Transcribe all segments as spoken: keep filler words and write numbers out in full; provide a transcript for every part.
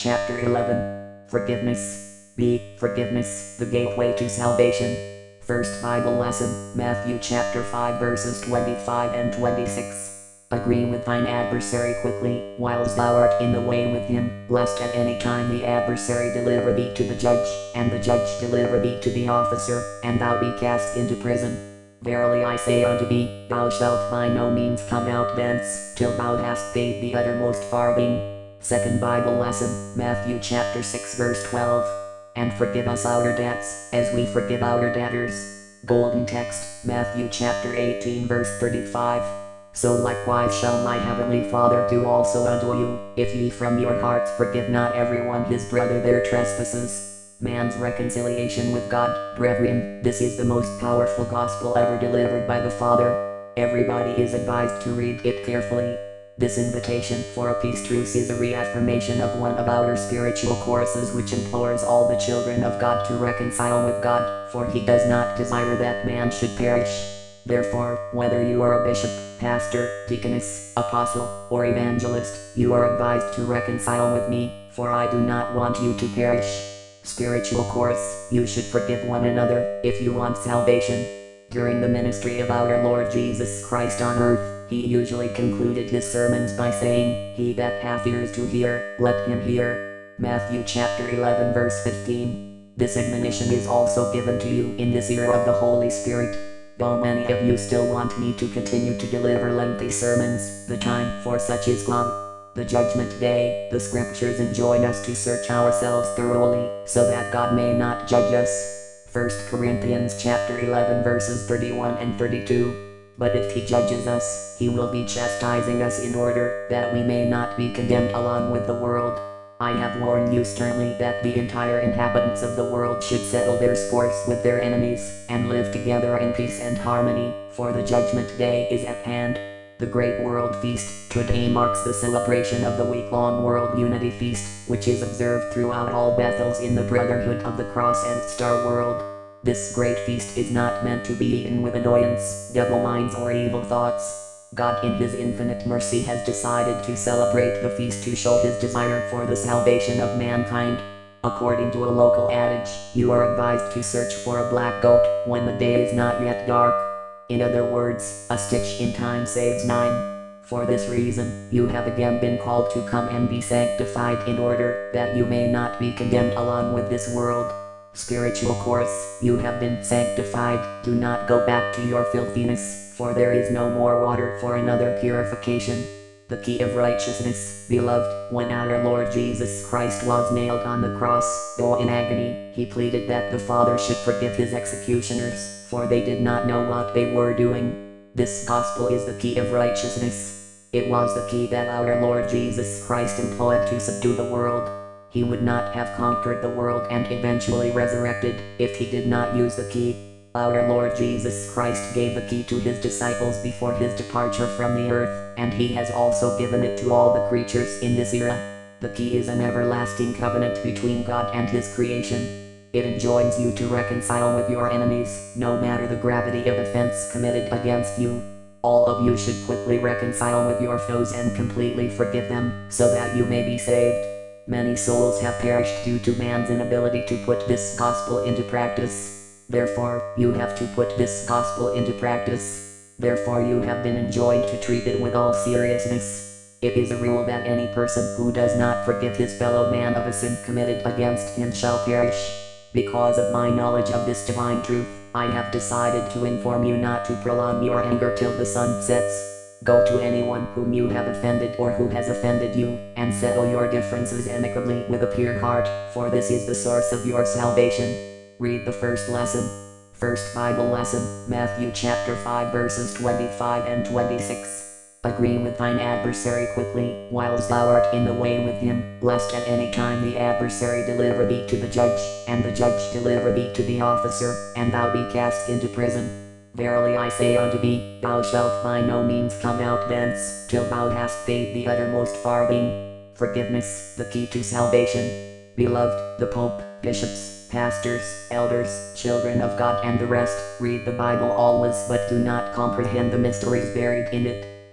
Chapter eleven. Forgiveness. B. Forgiveness, the gateway to salvation. First Bible lesson, Matthew chapter five verses twenty-five and twenty-six. Agree with thine adversary quickly, whilst thou art in the way with him, lest at any time the adversary deliver thee to the judge, and the judge deliver thee to the officer, and thou be cast into prison. Verily I say unto thee, thou shalt by no means come out thence, till thou hast paid the uttermost farthing. Second Bible lesson, Matthew chapter six verse twelve. And forgive us our debts, as we forgive our debtors. Golden text, Matthew chapter eighteen verse thirty-five. So likewise shall my heavenly Father do also unto you, if ye from your hearts forgive not everyone his brother their trespasses. Man's reconciliation with God, brethren, this is the most powerful gospel ever delivered by the Father. Everybody is advised to read it carefully. This invitation for a peace truce is a reaffirmation of one of our spiritual courses which implores all the children of God to reconcile with God, for he does not desire that man should perish. Therefore, whether you are a bishop, pastor, deaconess, apostle, or evangelist, you are advised to reconcile with me, for I do not want you to perish. Spiritual course, you should forgive one another, if you want salvation. During the ministry of our Lord Jesus Christ on earth, he usually concluded his sermons by saying, He that hath ears to hear, let him hear. Matthew chapter eleven verse fifteen. This admonition is also given to you in this era of the Holy Spirit. Though many of you still want me to continue to deliver lengthy sermons, the time for such is gone. The judgment day, the scriptures enjoin us to search ourselves thoroughly, so that God may not judge us. First Corinthians chapter eleven verses thirty-one and thirty-two. But if he judges us, he will be chastising us in order that we may not be condemned along with the world. I have warned you sternly that the entire inhabitants of the world should settle their sports with their enemies, and live together in peace and harmony, for the judgment day is at hand. The Great World Feast today marks the celebration of the week-long World Unity Feast, which is observed throughout all Bethels in the Brotherhood of the Cross and Star world. This great feast is not meant to be eaten with annoyance, double minds, or evil thoughts. God in his infinite mercy has decided to celebrate the feast to show his desire for the salvation of mankind. According to a local adage, you are advised to search for a black goat when the day is not yet dark. In other words, a stitch in time saves nine. For this reason, you have again been called to come and be sanctified in order that you may not be condemned along with this world. Spiritual course, you have been sanctified, do not go back to your filthiness, for there is no more water for another purification. The key of righteousness, beloved, when our Lord Jesus Christ was nailed on the cross, though in agony, he pleaded that the Father should forgive his executioners, for they did not know what they were doing. This gospel is the key of righteousness. It was the key that our Lord Jesus Christ employed to subdue the world. He would not have conquered the world and eventually resurrected, if he did not use the key. Our Lord Jesus Christ gave the key to his disciples before his departure from the earth, and he has also given it to all the creatures in this era. The key is an everlasting covenant between God and his creation. It enjoins you to reconcile with your enemies, no matter the gravity of offense committed against you. All of you should quickly reconcile with your foes and completely forgive them, so that you may be saved. Many souls have perished due to man's inability to put this gospel into practice. Therefore, you have to put this gospel into practice. Therefore you have been enjoined to treat it with all seriousness. It is a rule that any person who does not forgive his fellow man of a sin committed against him shall perish. Because of my knowledge of this divine truth, I have decided to inform you not to prolong your anger till the sun sets. Go to anyone whom you have offended or who has offended you, and settle your differences amicably with a pure heart, for this is the source of your salvation. Read the first lesson. First Bible lesson, Matthew chapter five verses twenty-five and twenty-six. Agree with thine adversary quickly, whilst thou art in the way with him, lest at any time the adversary deliver thee to the judge, and the judge deliver thee to the officer, and thou be cast into prison. Verily I say unto thee, thou shalt by no means come out thence, till thou hast paid the uttermost farthing. Forgiveness, the key to salvation. Beloved, the Pope, bishops, pastors, elders, children of God and the rest, read the Bible always but do not comprehend the mysteries buried in it.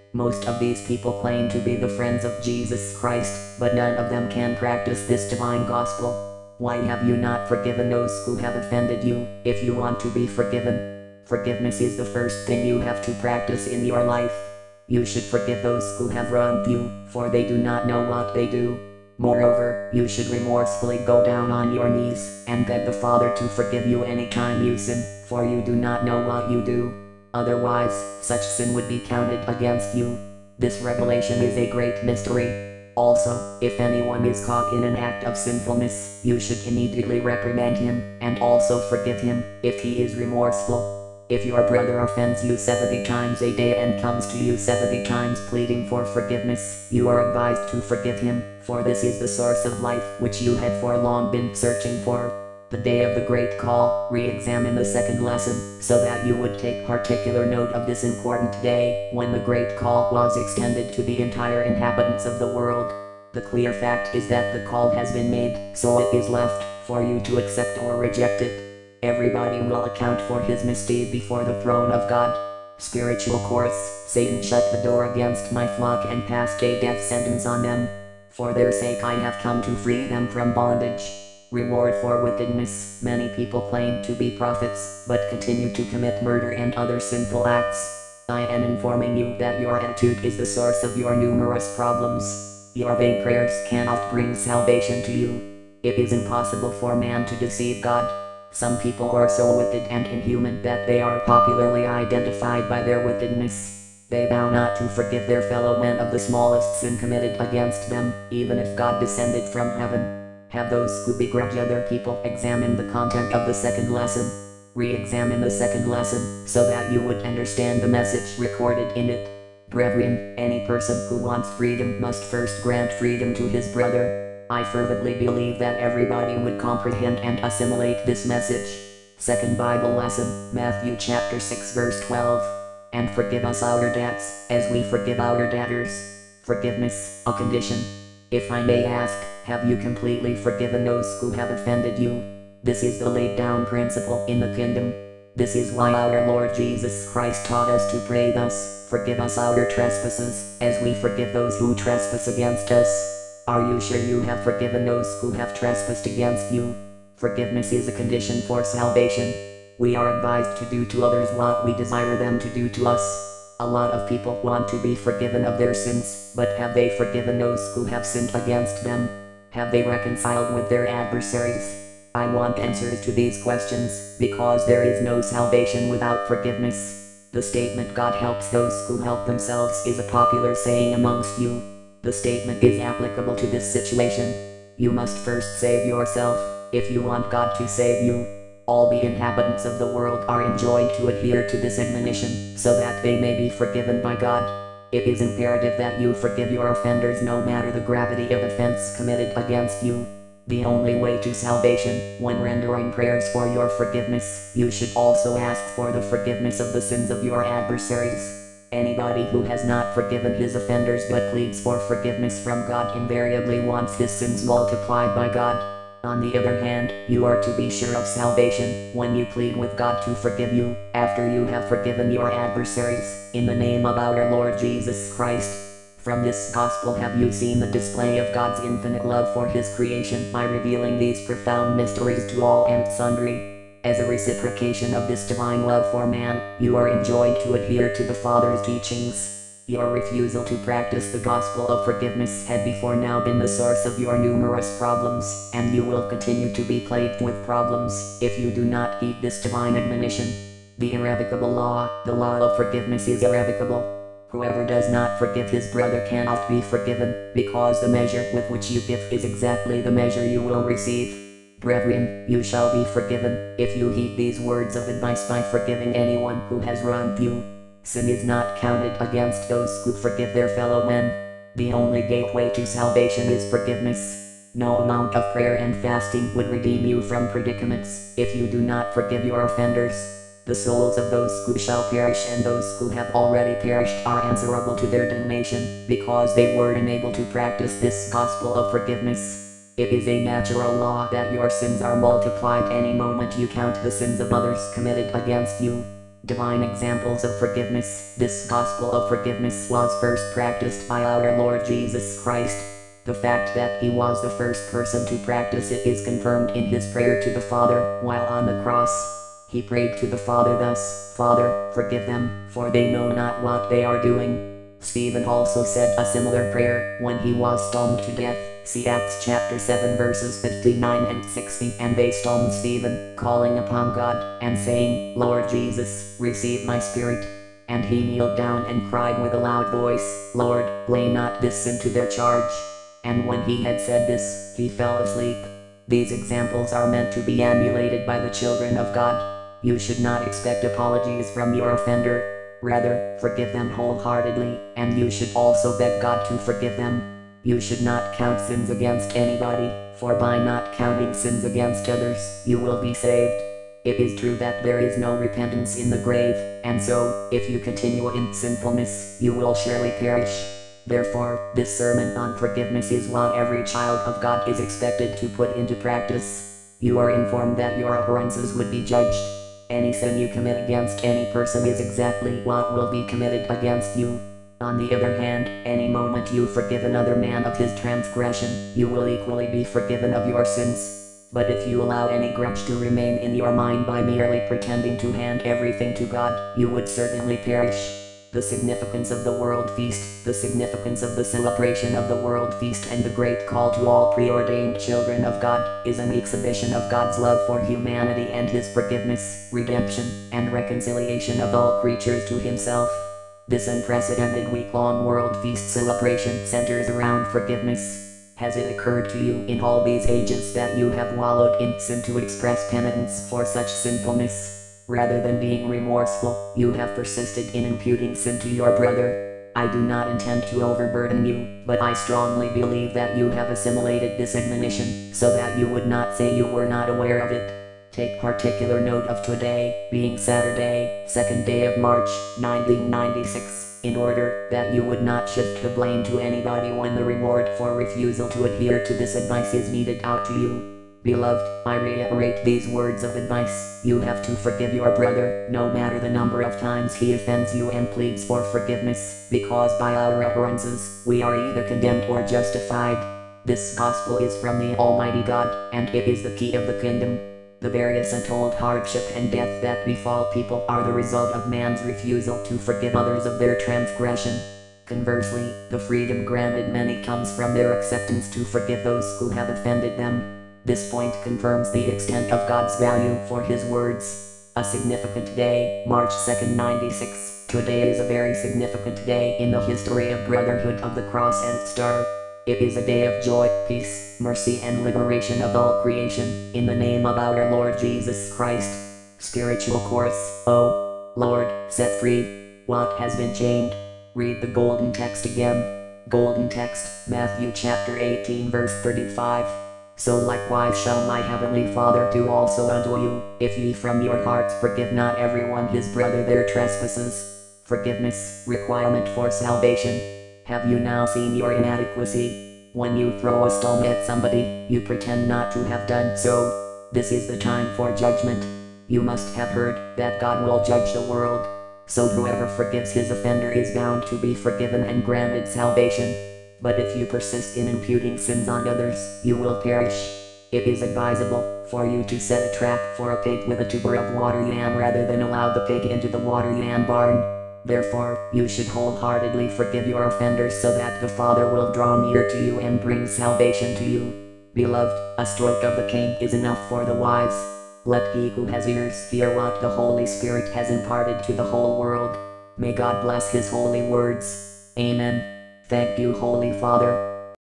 Most of these people claim to be the friends of Jesus Christ, but none of them can practice this divine gospel. Why have you not forgiven those who have offended you, if you want to be forgiven? Forgiveness is the first thing you have to practice in your life. You should forgive those who have wronged you, for they do not know what they do. Moreover, you should remorsefully go down on your knees, and beg the Father to forgive you any time you sin, for you do not know what you do. Otherwise, such sin would be counted against you. This revelation is a great mystery. Also, if anyone is caught in an act of sinfulness, you should immediately reprimand him, and also forgive him, if he is remorseful. If your brother offends you seventy times a day and comes to you seventy times pleading for forgiveness, you are advised to forgive him, for this is the source of life which you had for long been searching for. The day of the great call, re-examine the second lesson, so that you would take particular note of this important day, when the great call was extended to the entire inhabitants of the world. The clear fact is that the call has been made, so it is left for you to accept or reject it. Everybody will account for his misdeed before the throne of God. Spiritual course, Satan shut the door against my flock and passed a death sentence on them. For their sake I have come to free them from bondage. Reward for wickedness. Many people claim to be prophets, but continue to commit murder and other sinful acts. I am informing you that your attitude is the source of your numerous problems. Your vain prayers cannot bring salvation to you. It is impossible for man to deceive God. Some people are so wicked and inhuman that they are popularly identified by their wickedness. They vow not to forgive their fellow men of the smallest sin committed against them, even if God descended from heaven. Have those who begrudge other people examine the content of the second lesson. Re-examine the second lesson, so that you would understand the message recorded in it. Brethren, any person who wants freedom must first grant freedom to his brother. I fervently believe that everybody would comprehend and assimilate this message. Second Bible lesson, Matthew chapter six verse twelve. And forgive us our debts, as we forgive our debtors. Forgiveness, a condition. If I may ask, have you completely forgiven those who have offended you? This is the laid down principle in the kingdom. This is why our Lord Jesus Christ taught us to pray thus: forgive us our trespasses, as we forgive those who trespass against us. Are you sure you have forgiven those who have trespassed against you? Forgiveness is a condition for salvation. We are advised to do to others what we desire them to do to us. A lot of people want to be forgiven of their sins, but have they forgiven those who have sinned against them? Have they reconciled with their adversaries? I want answers to these questions, because there is no salvation without forgiveness. The statement "God helps those who help themselves" is a popular saying amongst you. The statement is applicable to this situation. You must first save yourself, if you want God to save you. All the inhabitants of the world are enjoined to adhere to this admonition, so that they may be forgiven by God. It is imperative that you forgive your offenders no matter the gravity of offense committed against you. The only way to salvation, when rendering prayers for your forgiveness, you should also ask for the forgiveness of the sins of your adversaries. Anybody who has not forgiven his offenders but pleads for forgiveness from God invariably wants his sins multiplied by God. On the other hand, you are to be sure of salvation when you plead with God to forgive you, after you have forgiven your adversaries, in the name of our Lord Jesus Christ. From this gospel have you seen the display of God's infinite love for his creation by revealing these profound mysteries to all and sundry. As a reciprocation of this divine love for man, you are enjoined to adhere to the Father's teachings. Your refusal to practice the gospel of forgiveness had before now been the source of your numerous problems, and you will continue to be plagued with problems if you do not heed this divine admonition. The irrevocable law, the law of forgiveness, is irrevocable. Whoever does not forgive his brother cannot be forgiven, because the measure with which you give is exactly the measure you will receive. Brethren, you shall be forgiven, if you heed these words of advice by forgiving anyone who has wronged you. Sin is not counted against those who forgive their fellow men. The only gateway to salvation is forgiveness. No amount of prayer and fasting would redeem you from predicaments, if you do not forgive your offenders. The souls of those who shall perish and those who have already perished are answerable to their damnation, because they were unable to practice this gospel of forgiveness. It is a natural law that your sins are multiplied any moment you count the sins of others committed against you. Divine examples of forgiveness. This gospel of forgiveness was first practiced by our Lord Jesus Christ. The fact that he was the first person to practice it is confirmed in his prayer to the Father while on the cross. He prayed to the Father thus, "Father, forgive them, for they know not what they are doing." Stephen also said a similar prayer when he was stoned to death. See Acts chapter seven verses fifty-nine and sixty. And they stoned Stephen, calling upon God, and saying, "Lord Jesus, receive my spirit." And he kneeled down and cried with a loud voice, "Lord, lay not this sin to their charge." And when he had said this, he fell asleep. These examples are meant to be emulated by the children of God. You should not expect apologies from your offender. Rather, forgive them wholeheartedly, and you should also beg God to forgive them. You should not count sins against anybody, for by not counting sins against others, you will be saved. It is true that there is no repentance in the grave, and so, if you continue in sinfulness, you will surely perish. Therefore, this sermon on forgiveness is what every child of God is expected to put into practice. You are informed that your occurrences would be judged. Any sin you commit against any person is exactly what will be committed against you. On the other hand, any moment you forgive another man of his transgression, you will equally be forgiven of your sins. But if you allow any grudge to remain in your mind by merely pretending to hand everything to God, you would certainly perish. The significance of the World Feast, the significance of the celebration of the World Feast and the great call to all preordained children of God, is an exhibition of God's love for humanity and his forgiveness, redemption, and reconciliation of all creatures to himself. This unprecedented week-long World Feast celebration centers around forgiveness. Has it occurred to you in all these ages that you have wallowed in sin to express penitence for such sinfulness? Rather than being remorseful, you have persisted in imputing sin to your brother. I do not intend to overburden you, but I strongly believe that you have assimilated this admonition, so that you would not say you were not aware of it. Take particular note of today, being Saturday, second day of March, nineteen ninety-six, in order that you would not shift the blame to anybody when the reward for refusal to adhere to this advice is meted out to you. Beloved, I reiterate these words of advice. You have to forgive your brother, no matter the number of times he offends you and pleads for forgiveness, because by our occurrences, we are either condemned or justified. This gospel is from the Almighty God, and it is the key of the kingdom. The various untold hardship and death that befall people are the result of man's refusal to forgive others of their transgression. Conversely, the freedom granted many comes from their acceptance to forgive those who have offended them. This point confirms the extent of God's value for his words. A significant day, March second ninety-six. Today is a very significant day in the history of Brotherhood of the Cross and Star. It is a day of joy, peace, mercy and liberation of all creation, in the name of our Lord Jesus Christ. Spiritual Chorus. Oh, Lord, set free what has been chained. Read the golden text again. Golden text, Matthew chapter eighteen verse thirty-five. So likewise shall my heavenly Father do also unto you, if ye from your hearts forgive not everyone his brother their trespasses. Forgiveness, requirement for salvation. Have you now seen your inadequacy? When you throw a stone at somebody, you pretend not to have done so. This is the time for judgment. You must have heard that God will judge the world. So whoever forgives his offender is bound to be forgiven and granted salvation. But if you persist in imputing sins on others, you will perish. It is advisable for you to set a trap for a pig with a tuber of water yam rather than allow the pig into the water yam barn. Therefore, you should wholeheartedly forgive your offenders so that the Father will draw near to you and bring salvation to you. Beloved, a stroke of the cane is enough for the wise. Let he who has ears hear what the Holy Spirit has imparted to the whole world. May God bless his holy words. Amen. Thank you, Holy Father.